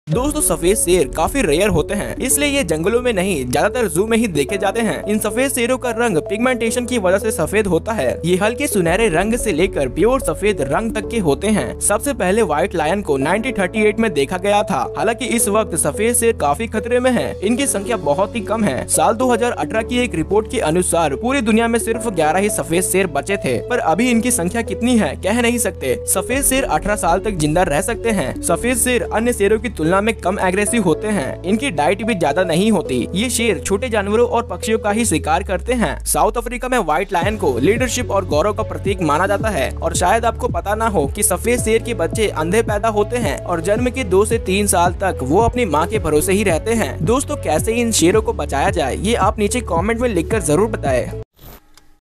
दोस्तों सफेद शेर काफी रेयर होते हैं, इसलिए ये जंगलों में नहीं ज्यादातर जू में ही देखे जाते हैं। इन सफेद शेरों का रंग पिगमेंटेशन की वजह से सफेद होता है। ये हल्के सुनहरे रंग से लेकर प्योर सफेद रंग तक के होते हैं। सबसे पहले व्हाइट लायन को 1938 में देखा गया था। हालांकि इस वक्त सफेद शेर काफी खतरे में है। इनकी संख्या बहुत ही कम है। साल 2018 की एक रिपोर्ट के अनुसार पूरी दुनिया में सिर्फ 11 ही सफेद शेर बचे थे, पर अभी इनकी संख्या कितनी है कह नहीं सकते। सफेद शेर 18 साल तक जिंदा रह सकते हैं। सफेद शेर अन्य शेरों की तुलना में कम एग्रेसिव होते हैं। इनकी डाइट भी ज्यादा नहीं होती। ये शेर छोटे जानवरों और पक्षियों का ही शिकार करते हैं। साउथ अफ्रीका में व्हाइट लायन को लीडरशिप और गौरव का प्रतीक माना जाता है। और शायद आपको पता ना हो कि सफेद शेर के बच्चे अंधे पैदा होते हैं और जन्म के 2 से 3 साल तक वो अपनी माँ के भरोसे ही रहते हैं। दोस्तों कैसे इन शेरों को बचाया जाए ये आप नीचे कमेंट में लिखकर जरूर बताएं।